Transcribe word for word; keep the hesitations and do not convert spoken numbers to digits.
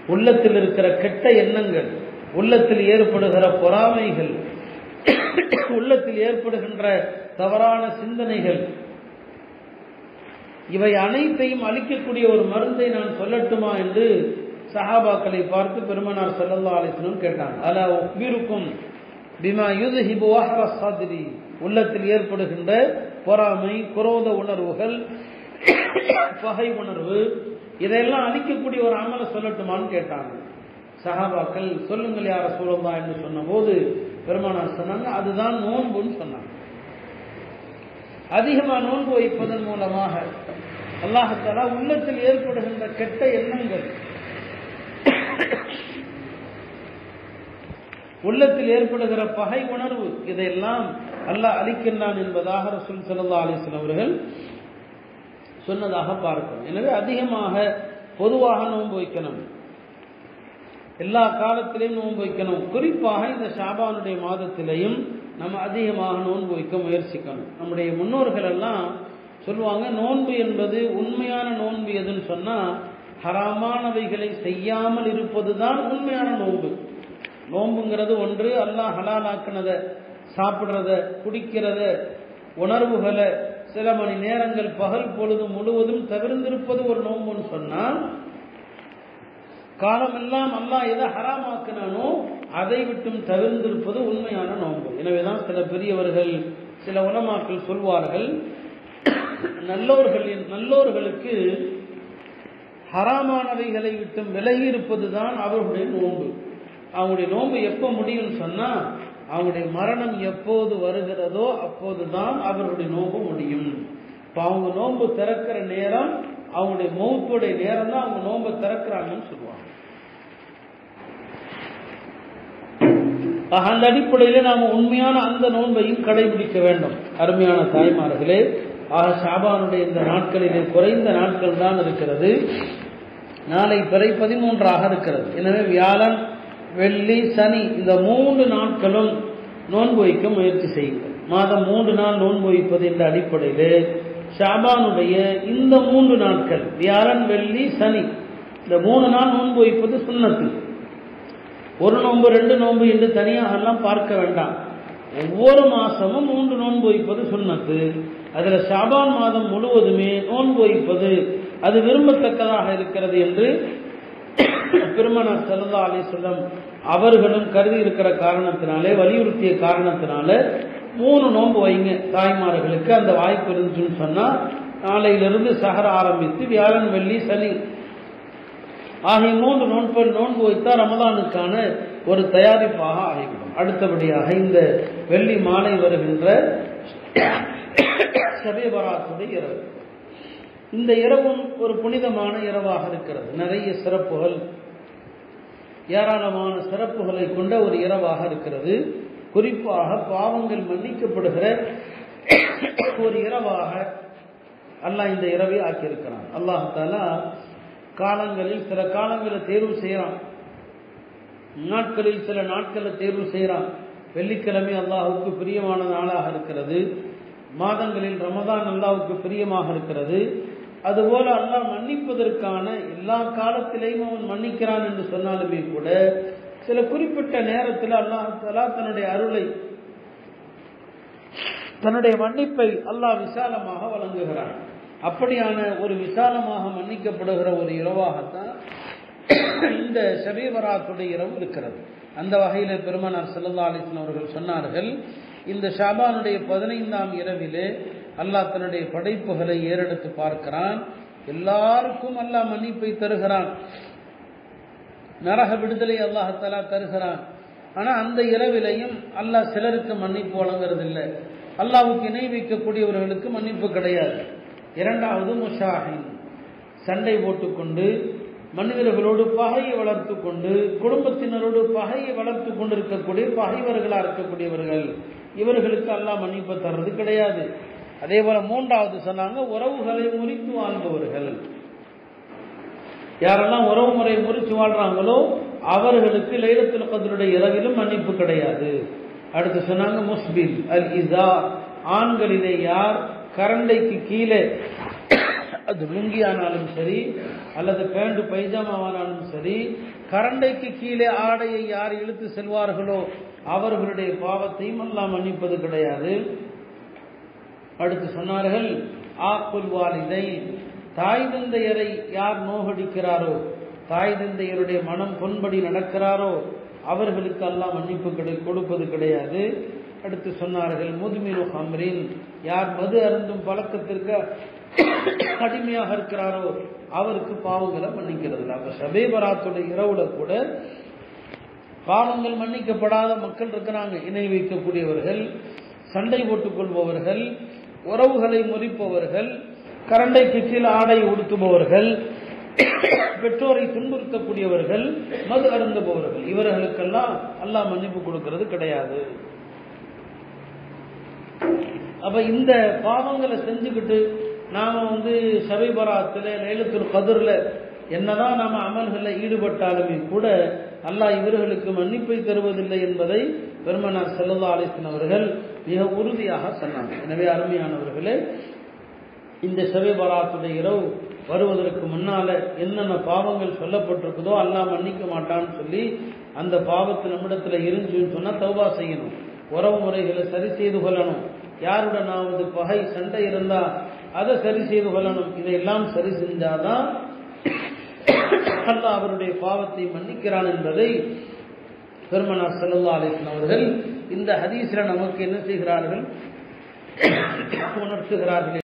உள்ளத்தில் இருக்கிற கெட்ட எண்ணங்கள், உள்ளத்தில் ஏற்படுகிற பொறாமைகள், உள்ளத்தில் ஏற்படுகின்ற தவறான சிந்தனைகள், இவை அனைத்தையும் அழிக்கக்கூடிய ஒரு மருந்தை நான் சொல்லட்டுமா என்று சஹாபாக்களை பார்த்து பெருமானார் ஸல்லல்லாஹு அலைஹி வஸல்லம் கேட்டாங்க. அலா உக்பிருக்கும் பிமா யுذஹிபு வஹ்ர ஸத்ரி, உள்ளத்தில் ஏற்படுகின்ற பொறாமை, குரோத உணர்வுகள், பகை உணர்வு, இதெல்லாம் அழிக்கக்கூடிய ஒரு அமலை சொல்லட்டுமான்னு கேட்டாங்க. சஹாபாக்கள் சொல்லுங்கள் யா ரசூலல்லாஹ் என்று சொன்னபோது பெருமானார் சொன்னாங்க, அதுதான் நோன்புன்னு சொன்னாங்க. அதிகமாக நோன்பு வைப்பதன் மூலமாக அல்லாஹ் தஆலா உள்ளத்தில் ஏற்படுகின்ற கெட்ட எண்ணங்கள், உள்ளத்தில் ஏற்படுகிற பகை உணர்வு, இதையெல்லாம் அல்லாஹ் அழிக்கின்றான் என்பதாக ரசூல் ஸல்லல்லாஹு அலைஹி வஸல்லம் அவர்கள் சொன்னதாக பார்க்கிறோம். எனவே அதிகமாக பொதுவாக நோன்பு வைக்கணும், எல்லா காலத்திலையும் நோன்பு வைக்கணும். குறிப்பாக இந்த ஷாபானுடைய மாதத்திலையும் நம்ம அதிகமாக நோன்பு வைக்க முயற்சிக்கணும். நம்முடைய முன்னோர்கள் எல்லாம் சொல்லுவாங்க, நோன்பு என்பது உண்மையான நோன்பு எதுன்னு சொன்னா ஹராமானவைகளை செய்யாமல் இருப்பது தான் உண்மையான நோன்பு. நோன்புங்கிறது ஒன்று, அல்லாஹ் ஹலாலாக்குனதை சாப்பிட்றத, குடிக்கிறத, உணர்வுகளை சில மணி நேரங்கள் பகல் பொழுது முழுவதும் தவிர்ந்திருப்பது ஒரு நோன்புன்னு சொன்னால், காலமெல்லாம் அல்லாஹ் எதை ஹராமாக்கினானோ அதை விட்டும் தவிர்ந்திருப்பது உண்மையான நோன்பு. எனவேதான் சில பெரியவர்கள், சில உலமாக்கள் சொல்வார்கள், நல்லோர்கள் நல்லோர்களுக்கு ஹராமானவைகளை விட்டும் விலகி இருப்பது தான் அவர்களுடைய நோன்பு. அவங்களுடைய நோன்பு எப்போ முடியும்னு சொன்னா, அவங்களுடைய மரணம் எப்போது வருகிறதோ அப்போதுதான் அவர்களுடைய நோன்பு முடியும். இப்போ அவங்க நோன்பு திறக்கிற நேரம், அவங்களுடைய மௌத்துடைய நேரம் தான் அவங்க நோன்பை திறக்கிறாங்கன்னு சொல்லுவாங்க. அந்த அடிப்படையில் நாம் உண்மையான அந்த நோன்பையும் கடைபிடிக்க வேண்டும். அருமையான தாய்மார்களே, ஆக ஷாபானுடைய இந்த நாட்களிலே குறைந்த நாட்கள் தான் இருக்கிறது. நாளை பிறை பதிமூன்றாக இருக்கிறது. எனவே வியாழன், வெள்ளி, சனி இந்த மூன்று நாட்களும் நோன்பு வைக்க முயற்சி செய்யுங்கள். மாதம் மூன்று நாள் நோன்பு வைப்பது என்ற அடிப்படையில் ஷாபானுடைய இந்த மூன்று நாட்கள், வியாழன், வெள்ளி, சனி, இந்த மூணு நாள் நோன்பு வைப்பது சுன்னத்து. ஒரு நோன்பு ரெண்டு நோன்பு என்று தனியாக எல்லாம் பார்க்க வேண்டாம். ஒவ்வொரு மாசமும் மூன்று நோன்பு வைப்பது சுன்னத்து. அதுல ஷாபான் மாதம் முழுவதுமே நோன்பு வைப்பது அது விரும்பத்தக்கதாக இருக்கிறது என்று பெருமானார் ஸல்லல்லாஹு அலைஹி வஸல்லம் அவர்களும் கருதி இருக்கிற காரணத்தினாலே, வலியுறுத்திய காரணத்தினால மூணு நோன்பு வைங்க தாய்மார்களுக்கு. அந்த வாய்ப்பு இருந்துச்சுன்னு சொன்னா நாளையிலிருந்து சஹர் ஆரம்பித்து வியாழன், வெள்ளி, சனி ஆகிய மூன்று நோன்பு நோன்பு வைத்தா ரமலானுக்கான ஒரு தயாரிப்பாக ஆகிவிடும். அடுத்தபடியாக இந்த வெள்ளி மாலை வருகின்ற ஷபே பராத்துடைய இரவு, இந்த இரவும் ஒரு புனிதமான இரவாக இருக்கிறது. நிறைய சிறப்புகள், ஏராளமான சிறப்புகளை கொண்ட ஒரு இரவாக இருக்கிறது. குறிப்பாக பாவங்கள் மன்னிக்கப்படுகிற ஒரு இரவாக அல்லாஹ் இந்த இரவை ஆக்கியிருக்கிறான். அல்லாஹ் தஆலா காலங்களில் சில காலங்களை தேர்வு செய்யறான், நாட்களில் சில நாட்களை தேர்வு செய்யறான். வெள்ளிக்கிழமை அல்லாஹுக்கு பிரியமான நாளாக இருக்கிறது. மாதங்களில் ரமதான் அல்லாஹுக்கு பிரியமாக இருக்கிறது. அதுபோல அல்லாஹ் மன்னிப்பதற்கான எல்லா காலத்திலையும் அவன் மன்னிக்கிறான் என்று சொன்னாலுமே கூட சில குறிப்பிட்ட நேரத்தில் அல்லாஹ் தஆலா தன்னுடைய அருளை, தன்னுடைய மன்னிப்பை அல்லாஹ் விசாலமாக வழங்குகிறான். அப்படியான ஒரு விசாலமாக மன்னிக்கப்படுகிற ஒரு இரவாகத்தான் இந்த ஷபே பராத்துடைய இரவு இருக்கிறது. அந்த வகையில் பெருமானார் ஸல்லல்லாஹு அலைஹி வஸல்லம் அவர்கள் சொன்னார்கள், இந்த ஷாபானுடைய பதினைந்தாம் இரவிலே அல்லாஹ் தன்னுடைய படைப்புகளை ஏறெடுத்து பார்க்கிறான். எல்லாருக்கும் அல்லாஹ் மன்னிப்பை தருகிறான், நரக விடுதலை அல்லாஹ் தஆலா தருகிறான். ஆனா அந்த இரவிலையும் அல்லாஹ் சிலருக்கு மன்னிப்பு வழங்குறது இல்லை. அல்லாஹ்வுக்கு இணை வைக்கக்கூடியவர்களுக்கு மன்னிப்பு கிடையாது. இரண்டாவது முஷாஹின், சண்டை போட்டுக்கொண்டு மனிதர்களோடு பகையை வளர்த்து கொண்டு குடும்பத்தினரோடு பகையை வளர்த்து கொண்டு இருக்கக்கூடிய பகைவர்களாக இருக்கக்கூடியவர்கள், இவர்களுக்கு அல்லாஹ் மன்னிப்பு தர்றது கிடையாது. அதே போல மூன்றாவது சொன்னாங்க, உறவுகளை முறித்து வாழ்பவர்கள். யாரெல்லாம் உறவு முறையை முறித்து வாழ்றாங்களோ அவர்களுக்கு லைலத்துல் கத்ருடைய இரவிலும் மன்னிப்பு கிடையாது. அடுத்து சொன்னாங்க முஸ்பில் அல் இஸா, ஆண்களிலே யார் கரண்டைக்கு கீழே, அது லுங்கி ஆனாலும் சரி அல்லது பேண்ட் பைஜாமாவானாலும் சரி, கரண்டைக்கு கீழே ஆடையை யார் இழுத்து செல்வார்களோ அவர்களுடைய பாவத்தையும் அல்லாஹ் மன்னிப்பது கிடையாது. அடுத்து சொன்னார்கள், ஆக்குல் வாலிதை, தாய் தந்தையரை யார் நோகடிக்கிறாரோ, தாய் தந்தையருடைய மனம் பொன்படி நடக்கிறாரோ அவர்களுக்கு அல்லாஹ் மன்னிப்பு கிடை கொடுப்பது கிடையாது. அடுத்து சொன்னார்கள், முதுமினு ஹம்ரின், யார் மது அருந்தும் பழக்கத்திற்கு அடிமையாக இருக்கிறாரோ அவருக்கு பாவங்களை மன்னிக்கிறது. அப்ப ஷபே பராத்துடைய இரவுல கூட பாவங்கள் மன்னிக்கப்படாத மக்கள் இருக்கிறாங்க. இணை வைக்கக்கூடியவர்கள், சண்டை போட்டுக் கொள்பவர்கள், உறவுகளை முறிப்பவர்கள், கரண்டைக்கு கீழ் ஆடை உடுத்துபவர்கள், பெற்றோரை துன்புறுத்தக்கூடியவர்கள், மது அருந்துபவர்கள், இவர்களுக்கெல்லாம் அல்லாஹ் மன்னிப்பு கொடுக்கிறது கிடையாது. அப்ப இந்த பாவங்களை செஞ்சுக்கிட்டு நாம வந்து ஷபே பராத்துல லைலத்துல் கத்ர்ல என்னதான் நாம அமல்களை ஈடுபட்டாலுமே கூட அல்லாஹ் இவர்களுக்கு மன்னிப்பை தருவதில்லை என்பதை பெருமானார் ஸல்லல்லாஹு அலைஹி வஸல்லம் அவர்கள் மிக உறுதியாக சொன்னாங்க. எனவே அருமையானவர்களே, இந்த ஷபே பராத்துடைய இரவு வருவதற்கு முன்னால என்னென்ன பாவங்கள் சொல்லப்பட்டிருக்குதோ அல்லாஹ் மன்னிக்க மாட்டான்னு சொல்லி அந்த பாவத்து நம்மிடத்துல இருந்துச்சுன்னு சொன்னா தௌபா செய்யணும், உறவு முறைகளை சரி செய்து கொள்ளணும், யாருடனாவது பகை சண்டை இருந்தா அதை சரி செய்து கொள்ளணும். இதையெல்லாம் சரி செஞ்சாதான் அல்லாஹ் அவருடைய பாவத்தை மன்னிக்கிறான் என்பதை பெருமானார் ஸல்லல்லாஹு அலைஹி வஸல்லம் அவர்கள் இந்த ஹதீஸ்ல நமக்கு என்ன செய்கிறார்கள், உணர்த்துகிறார்கள்.